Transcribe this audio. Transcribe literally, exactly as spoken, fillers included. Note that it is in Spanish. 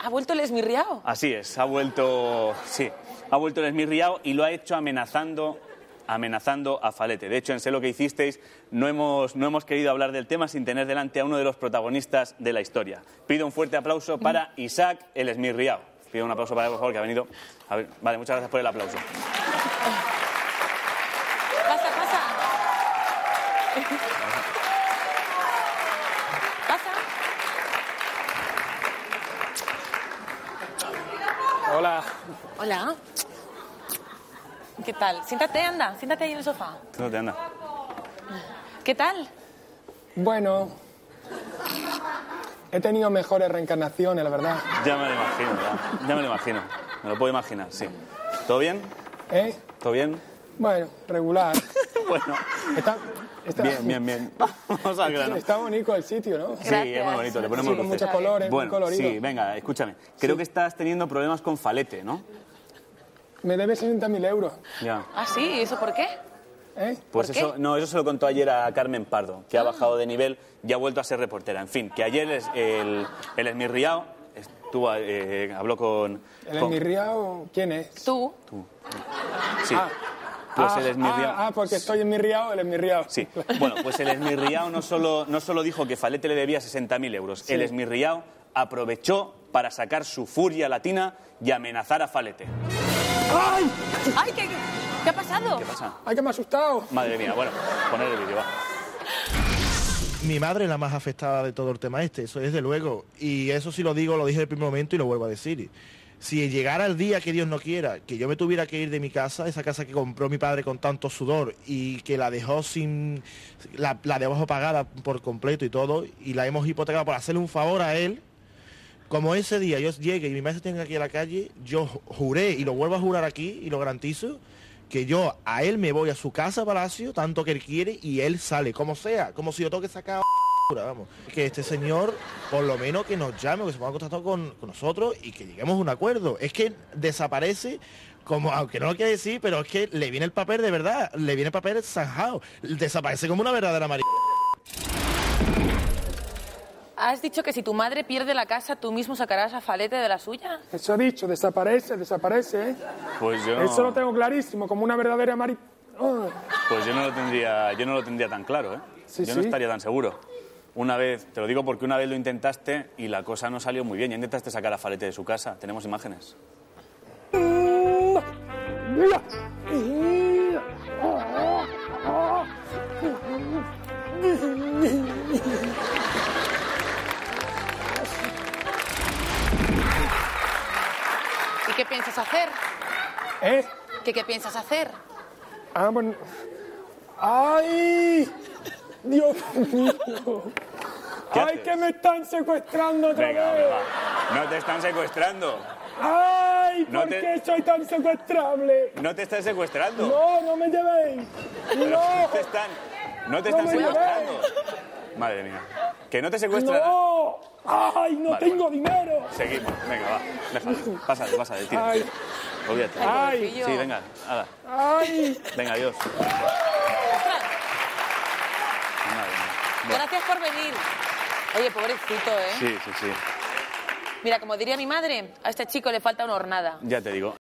¿Ha vuelto el esmirriao? Así es, ha vuelto, sí, ha vuelto el esmirriao y lo ha hecho amenazando, amenazando a Falete. De hecho, en Sé lo que hicisteis, no hemos, no hemos querido hablar del tema sin tener delante a uno de los protagonistas de la historia. Pido un fuerte aplauso para Isaac el esmirriao. Pido un aplauso para él, por favor, que ha venido. A ver, vale, muchas gracias por el aplauso. Pasa, pasa. Pasa. Hola. Hola. ¿Qué tal? Siéntate, anda. Siéntate ahí en el sofá. Siéntate, anda. ¿Qué tal? Bueno, he tenido mejores reencarnaciones, la verdad. Ya me lo imagino, ya, ya me lo imagino. Me lo puedo imaginar, sí. ¿Todo bien? ¿Eh? ¿Todo bien? Bueno, regular. Bueno. Está, está, Bien, bien, bien. Vamos al grano. Está bonito el sitio, ¿no? Sí, es muy bonito, le ponemos Sí, con luces. muchos colores, muy Bueno, colorido. sí, venga, escúchame. Creo Sí. que estás teniendo problemas con Falete, ¿no? Me debe sesenta mil euros. Ya. Ah, sí, ¿y eso por qué? ¿Eh? Pues ¿Por eso, qué? no, eso se lo contó ayer a Carmen Pardo, que ha bajado de nivel y ha vuelto a ser reportera. En fin, que ayer es- el, el esmirriao estuvo, eh, habló con... ¿El con- esmirriao quién es? Tú. Tú. Sí. Ah. Pues ah, el esmirriao... ah, ah, porque estoy esmirriao, el esmirriao. Sí, bueno, pues el esmirriao no solo, no solo dijo que Falete le debía sesenta mil euros, Sí. el esmirriao aprovechó para sacar su furia latina y amenazar a Falete. ¡Ay! ¡Ay, qué, qué ha pasado! ¿Qué pasa? ¡Ay, que me ha asustado! Madre mía, bueno, poner el vídeo, va. Mi madre es la más afectada de todo el tema este, eso desde luego. Y eso sí lo digo, lo dije en el primer momento y lo vuelvo a decir. Si llegara el día que Dios no quiera, que yo me tuviera que ir de mi casa, esa casa que compró mi padre con tanto sudor y que la dejó sin... la, la dejó pagada por completo y todo, y la hemos hipotecado por hacerle un favor a él, como ese día yo llegue y mi madre se tenga aquí a la calle, yo juré y lo vuelvo a jurar aquí y lo garantizo, que yo a él me voy a su casa, palacio, tanto que él quiere, y él sale, como sea, como si yo tengo que sacar... Vamos, que este señor, por lo menos que nos llame, que se ponga en contacto con, con nosotros y que lleguemos a un acuerdo. Es que desaparece, como, aunque no lo quiera decir, pero es que le viene el papel de verdad, le viene el papel zanjado, desaparece como una verdadera marica. ¿Has dicho que si tu madre pierde la casa, tú mismo sacarás a Falete de la suya? Eso ha dicho, desaparece, desaparece, ¿eh? Pues yo no, Eso lo tengo clarísimo, como una verdadera mari... Oh. pues yo no lo tendría, yo no lo tendría tan claro, ¿eh? Sí, yo no sí. estaría tan seguro. Una vez, te lo digo porque una vez lo intentaste y la cosa no salió muy bien. Ya intentaste sacar a Falete de su casa. Tenemos imágenes. ¿Y qué piensas hacer? ¿Eh? ¿Qué, qué piensas hacer? Ah, bueno... ¡Ay! ¡Dios mío! ¿Qué ¡Ay, haces? que me están secuestrando otra Venga, vez! hombre, va. No te están secuestrando. ¡Ay! No ¿Por te- qué soy tan secuestrable? No te están secuestrando. ¡No, no me llevéis! Pero ¡No! no te están, no te No están me secuestrando. Madre mía. Que no te secuestran. ¡No! ¡Ay, no Vale, tengo dinero! Seguimos. Venga, va. Déjalo. Pásale, pásale. Tira. ¡Ay! Olvídate. ¡Ay! pobrecillo. Sí, venga. Hala. ¡Ay! Venga, adiós. Ostras, Madre mía. Bueno, gracias por venir. Oye, pobrecito, ¿eh? sí, sí, sí. Mira, como diría mi madre, a este chico le falta una hornada. Ya te digo.